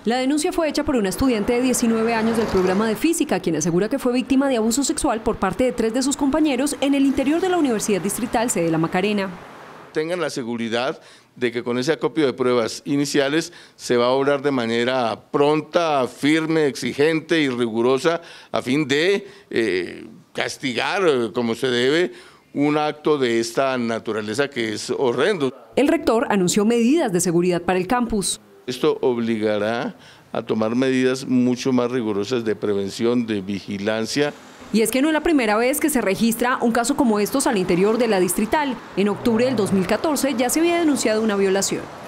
La denuncia fue hecha por una estudiante de 19 años del programa de física, quien asegura que fue víctima de abuso sexual por parte de 3 de sus compañeros en el interior de la Universidad Distrital Sede La Macarena. Tengan la seguridad de que con ese acopio de pruebas iniciales se va a obrar de manera pronta, firme, exigente y rigurosa a fin de castigar como se debe un acto de esta naturaleza que es horrendo. El rector anunció medidas de seguridad para el campus. Esto obligará a tomar medidas mucho más rigurosas de prevención, de vigilancia. Y es que no es la primera vez que se registra un caso como estos al interior de la Distrital. En octubre del 2014 ya se había denunciado una violación.